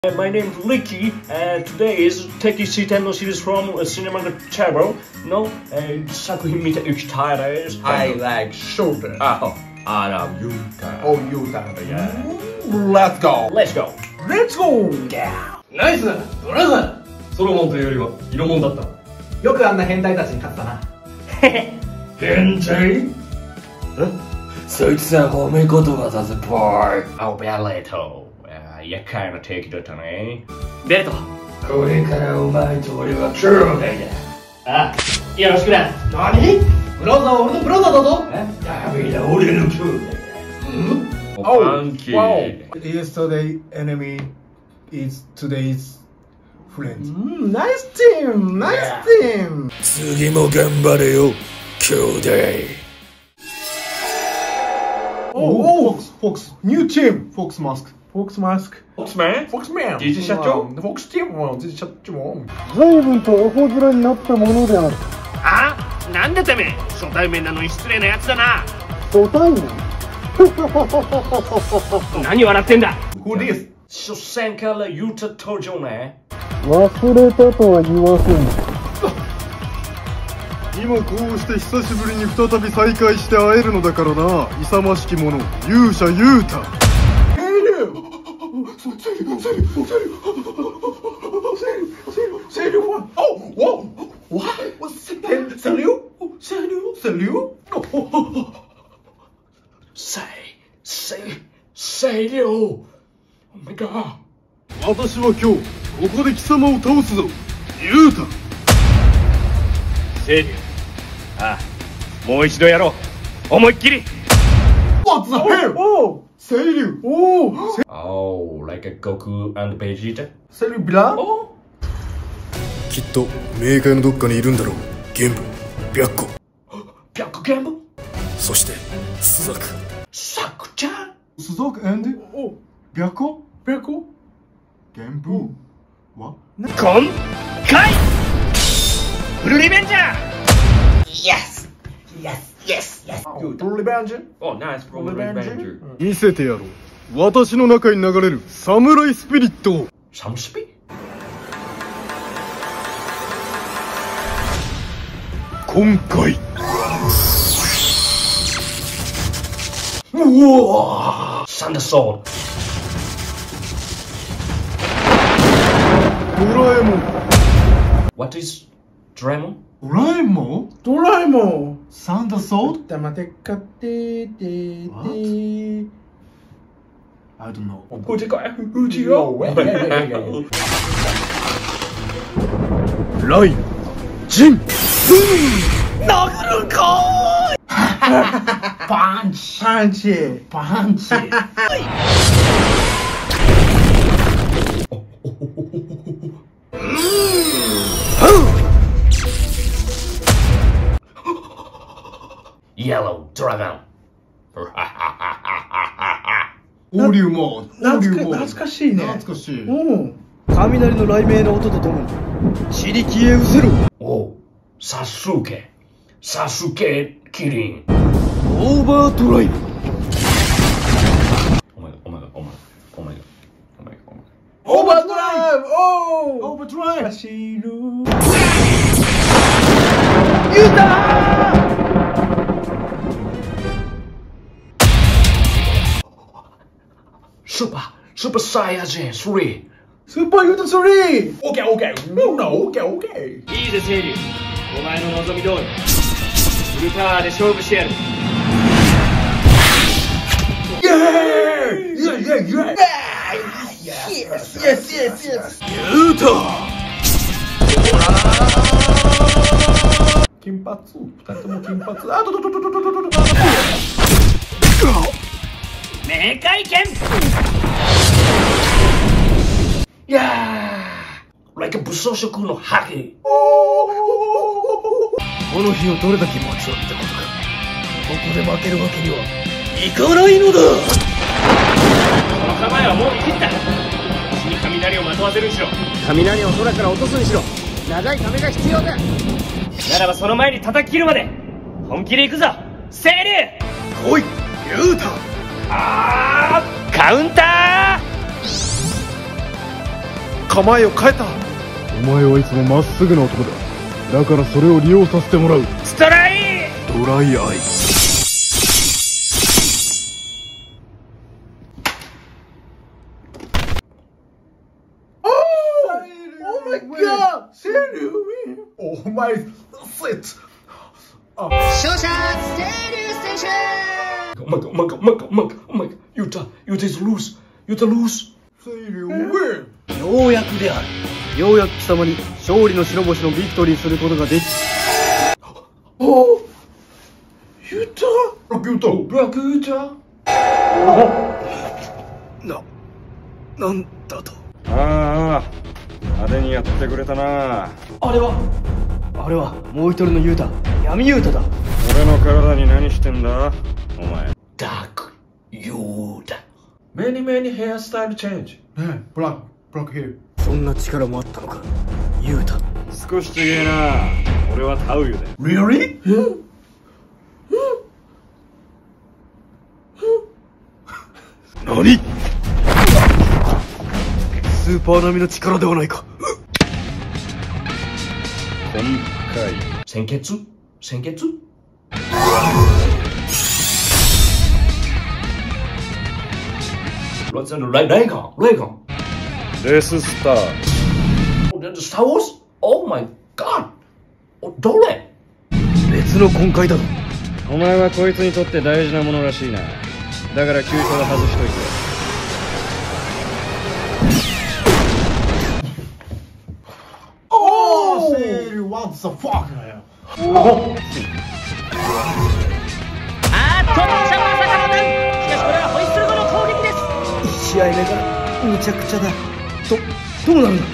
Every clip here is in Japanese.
My name is Ricky, and today is Teki C10 series from Cinema Channel. No, 作品見ていきたいです。 I like shoulder. Oh, I love Yuta. Oh, Yuta. Yeah. Let's go. Let's go. Let's go. Yeah. ナイスだドラゴンソロモンというよりは色物だったよくあんな変態たちに勝ったな。 変態そいつは褒め言葉だぜ、ボーイ。おベレート。厄介な敵だったね。ベレート。これからお前と俺は兄弟だ。あ、よろしくな。 何？ブラザーは俺のブラザーだぞ。 ダメだ、俺の兄弟だ。ファンキー。 Yesterday enemy is today's friend. Nice team, nice team. 次も頑張れよ、兄弟。 Oh, Fox, new team, Fox Mask. Fox Mask. Foxman? Foxman. ジジ社長 Fox Team はジジ社長。 随分とおこづらになったものである。 あ、なんでてめえ初対面なのに失礼なやつだな。 初対面何笑ってんだ。 Who this? 初戦からユータ登場ね。 忘れたとは言わせん。今こうして久しぶりに再び再会して会えるのだからな。勇ましき者、勇者ユータ。 清流 Oh my god 私は今日ここで貴様を倒すぞ、ユータ。 清流。ああ、もう一度やろう。思いっきり。 What the hell? Oh, 清流。Oh, Oh, like a Goku and Vegeta? Salut Blanc. きっと冥界のどっかにいるんだろう。玄武、白虎、 白玄武そしてスザク。 サクちゃんスザク and 白虎、白虎、玄武は今回フルリベンジャー。 Yes, yes, yes. Blue Revenge. Oh, nice, Blue Revenger. 見せてやろう。私の中に流れるサムライスピリットを。 サムスピ今回うわサンダーソードラえもん。 What is ドラえもんドラえもん、 ドラえもん。 サンダーソード。 黙ってかっててて。 I don't know。 うちかうちよライジン。 殴るかーい。パンチ。パンチ。パンチ。 Yellow Dragon オリューモー。 懐かしいね。 懐かしい。 うん。 雷の雷鳴の音とともに地力へ失せろ。 おサスケキリンオーバードライブ。 お前オーバードライブ。オーバードライブ。走る。ユーター。 スーパーサイヤ人3 スーパーユータ3。オッケーオッケー。オッケーオッケー。 いいぜ清流。お前の望み通りフルパワーで勝負してやる。 イエーイ。イエーイイエーイイエーイ。Yes yes。 ユータ。 金髪。二人とも金髪。あと。 冥界剣。 いやー like 武装色のハゲこの日をどれだけ待つってことか。ここで負けるわけにはいかないのだ。 この構えはもう生きった。死に雷をまとわせるにしろ。 雷を空から落とすにしろ長いためが必要だ。 ならばその前に叩き切るまで本気で行くぞ清流。 来いユータ。 あーカウンター。 構えを変えた。お前はいつもまっすぐな男だ。だからそれを利用させてもらう。 ストライドライアイ。 お前、セット。 勝者、清流選手。 Oh my god, oh my god, oh my god, oh my god, oh my god. Yuta is lose. Yuta lose. ようやくである。ようやく貴様に勝利の白星のビクトリーすることができユタ。ブラックユタ。 ブラックユタ。 なんだと。 ああ、派手にやってくれたな。 あれはもう一人のユータ、闇ユータだ。 俺の体に何してんだお前。 ダークユータ。Many hairstyle change. ね、ブラックヘア。 そんな力もあったのか、ユータ。 少しちげえな。俺はタウユだ。 Really? 何？スーパー並みの力ではないか。 今回鮮血 レイガンデススター。 スター・ウォーズ Oh my god どれ別の根幹だぞ。 お前はこいつにとって大事なものらしいな。だから急所は外しといて。 おー、セール、what the fuck だよ。 あーっと、シャワー坂のダウン。しかしこれはホイッスル後の攻撃です。 試合目からむちゃくちゃだ。どうなるんだ。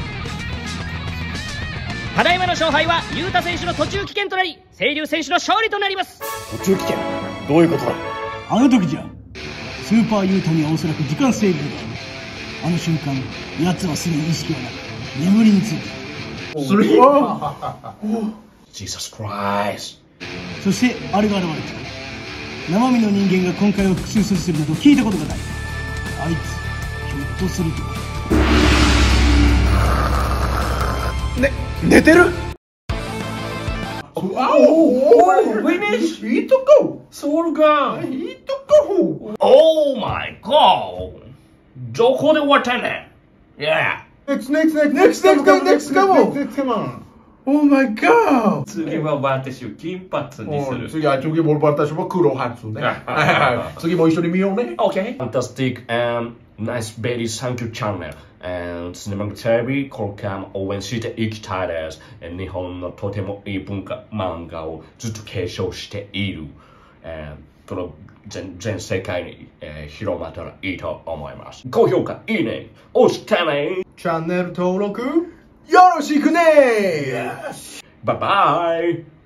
ただいまの勝敗はユータ選手の途中棄権となり、清流選手の勝利となります。 途中棄権、どういうことだ。 あの時じゃスーパーユータにはおそらく時間制限がある。あの瞬間、奴はすでに意識はなく眠りについている。 スリー。 Jesus Christ そしてあれが現れた。生身の人間が今回を復讐するなど聞いたことがない。あいつひょっとすると寝てる。 Finish! He to go! Soul Gun He to go! Oh my god どこで終わったね Yeah Next, come on! Oh my god! 次は私を金髪にする次も私も黒髪ね。次も一緒に見ようね。 Okay Fantastic and nice very thank you channel and シネマテレビこれからも応援していきたいです。日本のとてもいい文化漫画をずっと継承している。この全世界に、広まったらいいと思います。高評価、いいね、押してね。 チャンネル登録よろしくね。 バイバイ。